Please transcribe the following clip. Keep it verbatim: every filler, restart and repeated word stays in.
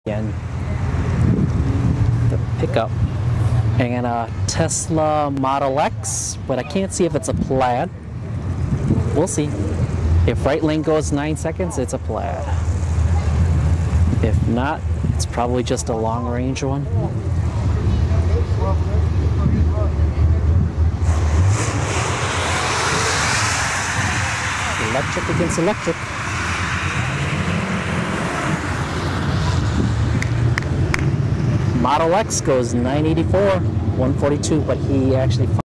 And the pickup and a Tesla Model X, but I can't see if it's a Plaid. We'll see. If right lane goes nine seconds, it's a Plaid. If not, it's probably just a long range one. Electric against electric. Model X goes nine eighty-four, one forty-two, but he actually